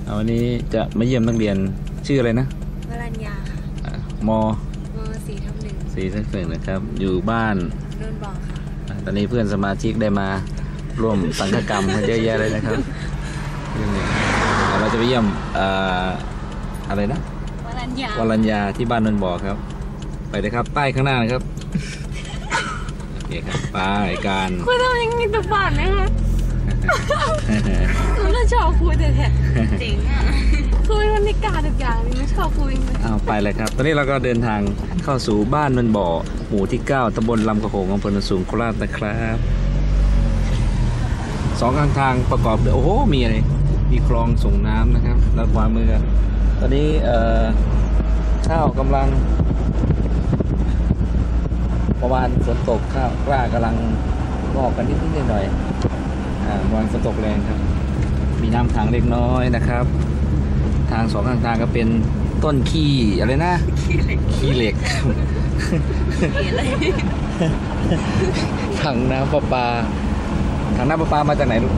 วันนี้จะมาเยี่ยมนักเรียนชื่ออะไรนะวรัญญาค่ะม4/1นะครับ อยู่บ้านโดนบอกค่ะตอนนี้เพื่อนสมาชิกได้มาร่วมสังฆกรรมกันเยอะแยะเลยนะครับเราจะไปเยี่ยมอะไรนะวรัญญาที่บ้านโดนบอกครับ ไปเลยครับป้ายข้างหน้านะครับโอเคครับป้ายการคุณทำยังไงตัวบ้านไหมคะคุณน่าชอบคุยแต่จริงอ่ะคุยบรรยากาศทุกอย่างไม่ชอบคุยเลยไปเลยครับตอนนี้เราก็เดินทางเข้าสู่บ้านนนบ่อหมู่ที่9ตำบลลำกระโขงอำเภอโนนสูงโคราชนะครับ2ข้างทางประกอบด้วยโอ้โหมีอะไรมีคลองส่งน้ำนะครับแล้วขวามือตอนนี้ข้าวกำลังประมาณฝนตกข้าวกล้ากำลังงอกกันนิดหน่อยวันฝนตกแรงครับมีน้ำขังเล็กน้อยนะครับทาง2ข้างทางก็เป็นต้นขี้อะไรนะขี้เหล็กถังน้ำประปามาจากไหนลูก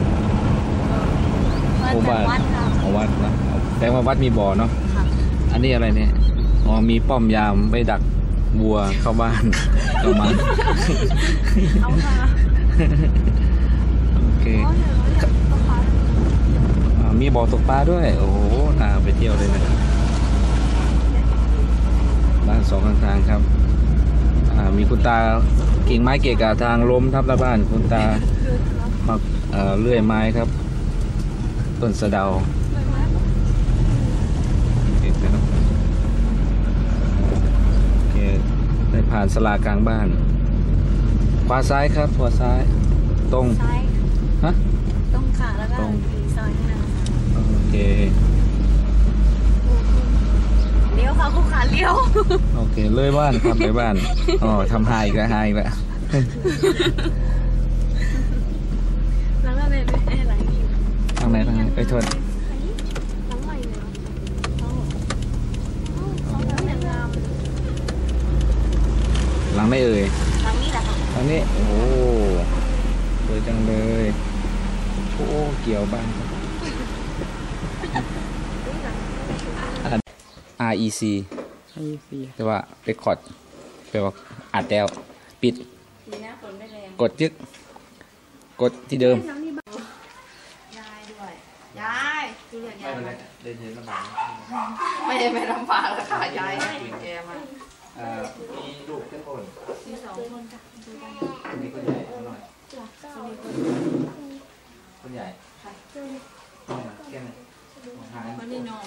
วัดวัดนะแต่ว่าวัดมีบ่อเนาะอันนี้อะไรเนี่ยมีป้อมยามไปดักวัวเข้าบ้านเข้ามาเอาค่ะโอเคมีบ่อตกปลาด้วยโอ้โหน่าไปเที่ยวเลยนะครับบ้าน2ข้างทางครับมีคุณตากิ่งไม้เกะกะทางล้มทับหน้าบ้านคุณตามาเลื่อยไม้ครับต้นสะเดาโอเคได้ผ่านศาลากลางบ้านขวาซ้ายครับขวาซ้ายตรงฮะตรงค่ะแล้วก็ซอยข้างหน้าโอเคเลี้ยวค่ะคู่ขาเลี้ยวโอเคเลยบ้านครับเลยบ้านทำหายอีกแล้วแล้วก็เลยไปอะไรทางไหนไปชนหลังไม่เอ่ยหลังนี้แหละค่ะหลังนี้โอ้โหสวยจังเลยโอ้เกี่ยวบ้านครับ REC แต่ว่าเรคคอร์ดแปลว่าอัดแล้วปิดกดยึกกดที่เดิมยายด้วยยายคือเรียกยายเดินลำบากไม่ได้ลำบากแล้วค่ะยายแกมามีลูกทุกคนมี2 คนจ้ะมีคนใหญ่หน่อยคนใหญ่ค่ะแค่ไหนคนนี้น้อง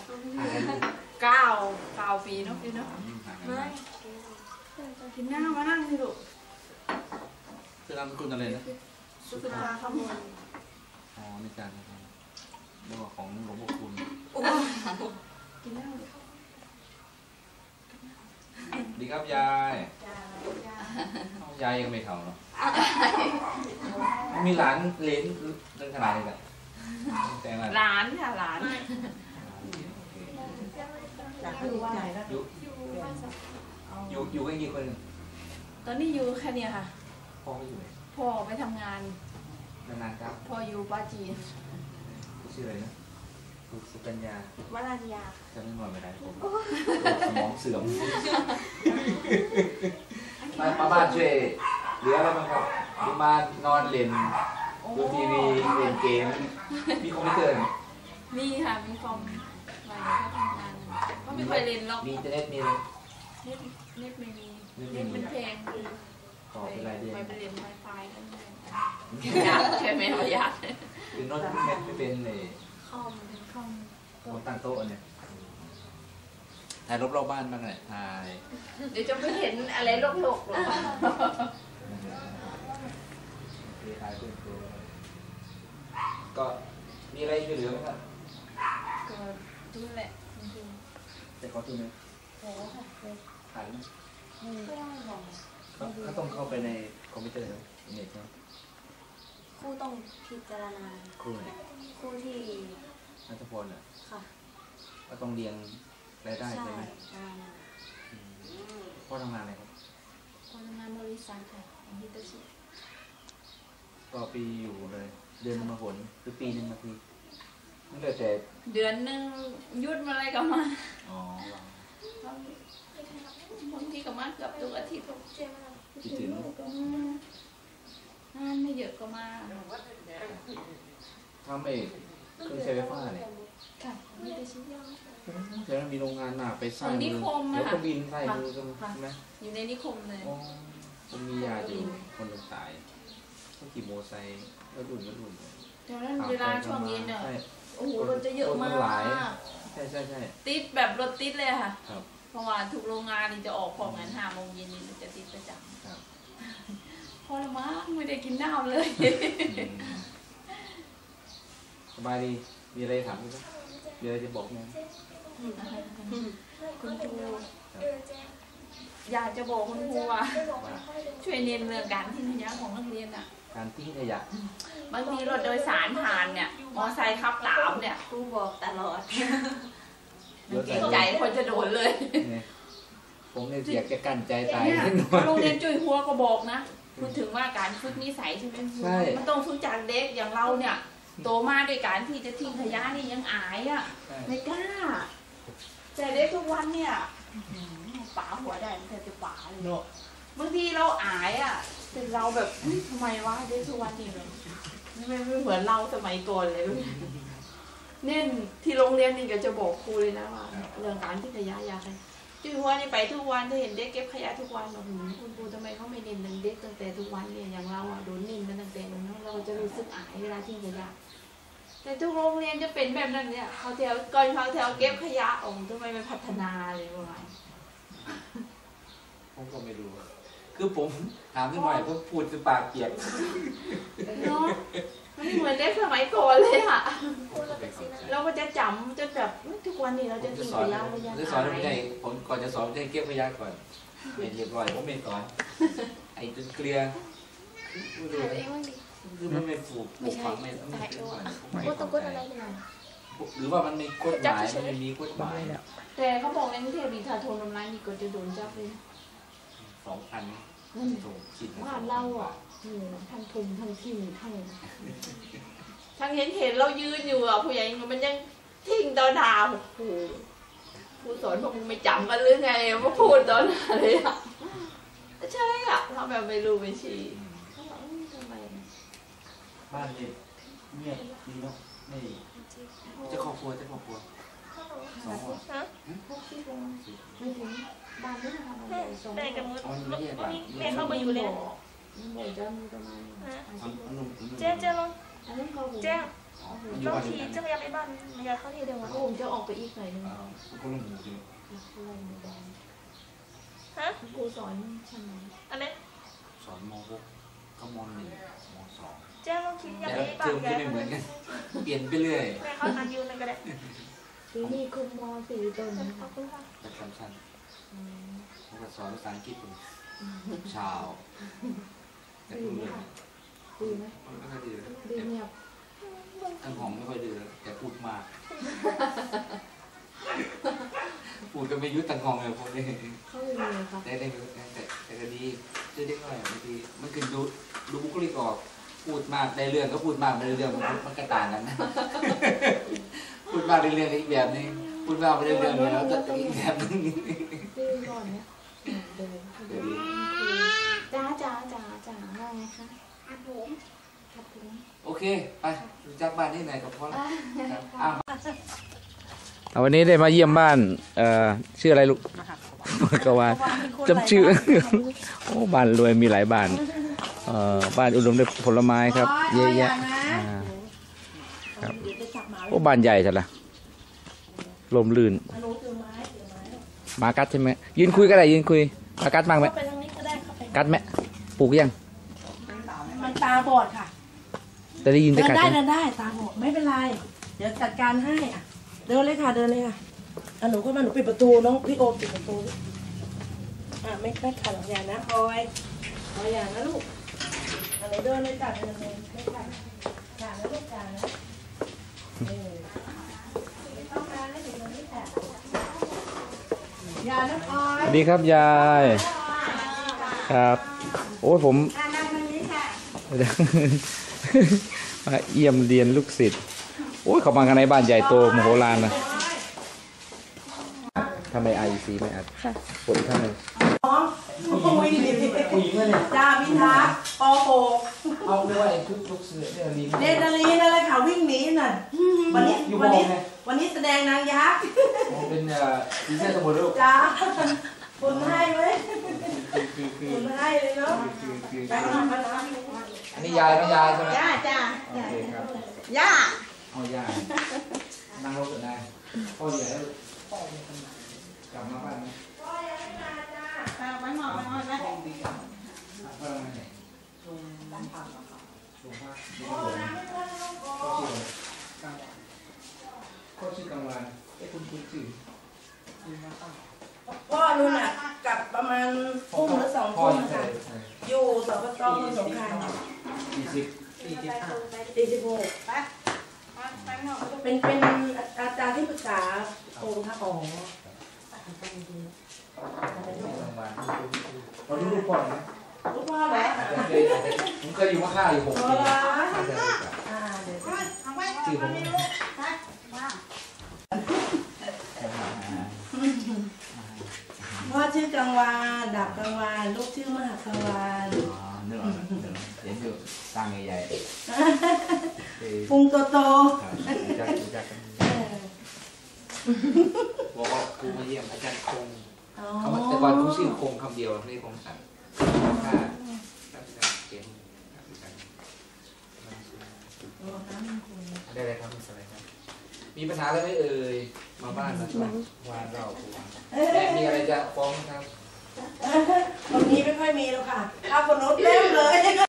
9 ปีเนาะพี่เนาะไม่กินหน้ามานั่งสิลูกจะนำคุณอะไรนะสุภาขมลในจานนะครับเรื่องของหลวงพ่อคุณกินหน้าเลยดีครับยายยังไม่เท่าเนาะมีหลานเลี้ยงเรื่องขนาดนี้แหละหลานค่ะหลานอยู่กันกี่คนตอนนี้อยู่แค่นี้ค่ะพ่อไม่อยู่พ่อไปทำงานนานๆครับพ่ออยู่ปาจีนชื่ออะไรนะสุกัญญาวรัญญาจะไม่นอนไม่ได้ผมสมองเสื่อมมาบ้านช่วยเหลืออะไรบ้างครับมีมานอนเล่นดูทีวีเล่นเกมมีคอมพิวเตอร์มีค่ะมีคอมอะไรก็ทำงานก็ไม่เคยเล่นหรอกมีอินเทอร์เน็ตมีเลยเน็ตไม่มีเน็ตเป็นแพงต่อเป็นรายเดือนไปเล่นไวไฟกันยากใช่ไหมประหยัดคือโน้ตเน็ตไม่เป็นเลยคอมเป็นคอมตั้งโต๊ะเนี่ยถ่ายรอบๆบ้านบ้างเลยถ่ายเดี๋ยวจะไม่เห็นอะไรโลกหรอกถ่ายเพื่อนตัวก็มีอะไรช่วยเหลือไหมครับก็ทุนแหละแต่เขาทุนไหมโอ้ค่ะถ่ายไหมเขาต้องเข้าไปในคอมพิวเตอร์เน็ตครับครูต้องพิจารณาครูไหนครูที่นัทพลอ่ะค่ะก็ต้องเรียงรายได้ใช่ไหมพ่อทำงานอะไรครับพ่อทำงานบริษัทค่ะฮิตาชิก็ปีอยู่เลยเดือนนึงมาผลหรือปีนึงมาทีตั้งแต่เดือนหนึ่งยุดมาอะไรก็มาอ๋อบางทีก็มาเกือบทุกอาทิตย์คิดถึงงานไม่เยอะก็มาทำเองเครื่องใช้ไฟฟ้าเนี่ยค่ะไม่ได้ชิ้นยอเดี๋ยวมันมีโรงงานหนาไปสร้างนิคมเดี๋ยวอะก็บินใส่มือกันใช่ไหมอยู่ในนิคมเลยอ๋อมันมียาอยู่คนหนึ่งตายต้องขี่โมไซค์ก็รุ่นแต่เวลาช่วงเย็นเนี่ยใช่โอ้โหรถจะเยอะมากหลายใช่ติดแบบรถติดเลยค่ะครับเพราะว่าทุกโรงงานนี่จะออกของงาน5 โมงเย็นนี่จะติดประจครับำพอละมั้งไม่ได้กินน้ำเลยสบายดีมีอะไรถามไหมมีอะไรจะบอกไหมคุณครูอยากจะบอกคุณครูว่าช่วยเน้นเรื่องการทิ้งขยะของนักเรียนอ่ะการทิ้งขยะบางทีรถโดยสารผ่านเนี่ยมอไซค์ขับตามเนี่ยครูบอกตลอดเกรงใจคนจะโดนเลยเนี่ยผมเนี่ยอยากจะกั้นใจตายเนี่ยนิดหน่อยโรงเรียนจุยหัวก็บอกนะพูดถึงว่าการฝึกนิสัยใช่ไหมใช่มันต้องฝึกจากเด็กอย่างเราเนี่ยโตมาด้วยการที่จะทิ้งขยะนี่ยังอายอ่ะ ไม่กล้าแต่เด็กทุกวันเนี่ยป๋าหัวได้แต่จะป๋าเลยเนาะบางทีเราอายอ่ะแต่เราแบบทำไมวะเด็กทุกวันนี่แบบไม่เหมือนเราสมัยก่อนเลยเนี่ยที่โรงเรียนนี่ก็จะบอกครูเลยนะว่าเรื่องการทิ้งขยะอยากให้จุ้ยหัวนี่ไปทุกวันจะเห็นเด็กเก็บขยะทุกวันแบบคุณครูทำไมเขาไม่เน้นเด็กตั้งแต่ทุกวันเนี่ยอย่างเราอ่ะโดนเน้นมาตั้งแต่นั้นเราจะรู้สึกอายเวลาทิ้งขยะแต่ทุกโรงเรียนจะเป็นแบบนั้นเนี่ยเขาแถวก่อนเขาแถวเก็บขยะโอ้ทำไมไม่พัฒนาเลยประมาณผมก็ไม่รู้คือผมถามนิดหน่อยผมพูดจนปากเปียกเนาะมันเหมือนเด็กสมัยก่อนเลยอ่ะผมก็ไม่เข้าใจเราก็จะจำจนแบบทุกวันนี้เราผมจะจะทิ้งสอขนยะระยะจะสอนไม่ได้ผมก่อนจะสอนจะให้เก็บขยะก่อนเป็นเรียบร้อยผมไม่สอนไอ้จนเคลียร์คือมันไม่ผูกฝังไม่ต้องกดอะไรเลยหรือว่ามันมีกฎหมายมันไม่มีกฎหมายแต่เขาบอกในกรุงเทพมีถ้าโทรน้ำลายนี่ก็จะโดนจับเลย 2,000ถูกคิดบ้านเราอ่ะทั้งทุมทั้งทิมทั้งเห็นเรายืนอยู่อ่ะผู้ใหญ่มันยังทิ้งตอนดาวโอ้โหผู้สอนพวกมึงไม่จำกันหรือไงมาพูดตอนอะไรอ่ะใช่อ่ะเราแบบไม่รู้ไม่ชี้เขาบอกทำไมบ้านเนี่ยเงียบดีเนาะไม่จะครอบครัว2คนพวกที่ลงไม่ถึงบ้านนี้ค่ะมันเลยสองได้กันมุดมันไม่แยกหลังแม่เข้ามาอยู่เลยมันเลยจะมีประมาณเจ๊เจ๊ลงอันนั้นเขาเจ๊มันอยู่ลองบ้านทีเดียวกันเจ๊พยายามไปบ้านมายาเข้าที่เดียวกันก็คงจะออกไปอีกหน่อยนึงคนละหมู่ใช่ไหมอะไรหมู่บ้านฮะครูสอนใช่ไหมอันนี้สอนม.6 ก็ม.1 ม.2 เจ๊ลองทีอยากแต่ไปละบ้าเทอน มก็ไม่เหมือนกันเปลี่ยนไปเรื่อยแม่เขาทานยูนั่นก็ได้ปีนี้คุณมสี่ต้นขอบคุณค่ะแต่สั้นๆผมก็สอนภาษาอังกฤษเป็นชาวแต่ดีพูดไหมเรื่องดีไหมไม่ค่อยดีเลยดีเงียบทั้งหอมไม่ค่อยดีเลยแต่พูดมากพูดก็ไม่ยุติตังหอมเลยผมเนี่ยเขาไม่มีครับแต่ก็ดีช่วยได้หน่อยบางทีมันคือดูบุคลิกออกพูดมากได้เรื่องก็พูดมากไม่ได้เรื่องมันก็ต่างกันนะ พูดมากได้เรื่องอีกแบบนึงพูดมากไม่ได้เรื่องแล้วก็อีกแบบนึงดีก่อนเนี่ยเดินจ้าว่าไงคะครับผมโอเคไปจากบ้านที่ไหนกับพ่อแล้ววันนี้ได้มาเยี่ยมบ้านชื่ออะไรลูกกวาจำชื่อโอ้บ้านรวยมีหลายบ้านบ้านอุดมด้วยผลไม้ครับเยอะแยะครับโอ้บ้านใหญ่จังละลมลื่นหมากัดใช่ไหมยืนคุยก็ได้ยืนคุยหมากัดบ้างไหมกัดไหมปลูกยังมันตาบอดค่ะแต่ได้ยินแต่เดินกัดได้นะเดินได้ตาบอดไม่เป็นไร เดี๋ยวจัดการให้อ่ะเดินเลยค่ะเดินเลยค่ะหนูก็มาหนูปิดประตูน้องพี่โอปิดประตูไม่ขัดหรอกอย่างนะออยอย่างนะลูกหนูเดินเลยจ้ะเดินเลยไม่ขัดจ้ะนะลูกจ้ะนะไม่ต้องการให้ถึงตรงนี้ค่ะอย่านะออยสวัสดีครับยายครับโอ้ผมนั่งตรงนี้ค่ะมาเยี่ยมเรียนลูกศิษย์โอ้ยเขามากันในบ้านใหญ่โตมโหฬารนะทำไม IEC ไม่อัดปวดอีกข้างหนึ่งน้องวิ่งหนีผู้หญิงเลยเนี่ยจ้าพิทักษ์ปโหเอาด้วยชุดลูกเสือเนี่ยลีนเดนนาลีนั่นแหละค่ะวิ่งหนีน่ะวันนี้อยู่วันนี้มองไงวันนี้แสดงนางยักษ์เป็นดีเซลสมุนลูกจ้าคุณให้ไหมคือคุณให้เลยเนาะไปนอนมานะอันนี้ยายไม่ยายใช่ไหมจ้าจ้าโอเคครับย่าเอายายนั่งรถกันได้พ่อใหญ่แล้วกลับมาบ้านไหมไปหมอไปหมอไปพ่อทำไมเนี่ยลงพักไม่ต้องพ่อชื่อกลางวันไอ้คุณชื่อพ่อนู่นน่ะกลับประมาณทุ่มหรือ2 ทุ่มค่ะอยู่สปตสงขลา 46 ไปหมอเป็นอาจารย์ที่ปรึกษาองค์พระอ๋อเราดูรูปก่อนนะลูกพ่อเหรอผมเคยอยู่มาค่าอยู่6 ปีเดี๋ยวชื่อผมพ่อชื่อกลางวานดาบกลางวานลูกชื่อมหากลางวานเนื้อเห็นอยู่สร้างใหญ่พุงโตๆจักกันบอกว่าครูมาเยี่ยมอาจารย์คงๆอ๋อเขาแต่ก่อนครูชื่อคงคำเดียวไม่คงสัตว์ค่าเก่งได้เลยครับมีอะไรครับมีปัญหาอะไรไหมเอ่ยมาบ้านมาช่วยวานเราครูแม่มีอะไรจะฟ้องครับวันนี้ไม่ค่อยมีแล้วค่ะถ้าคนนู้นเต็มเลย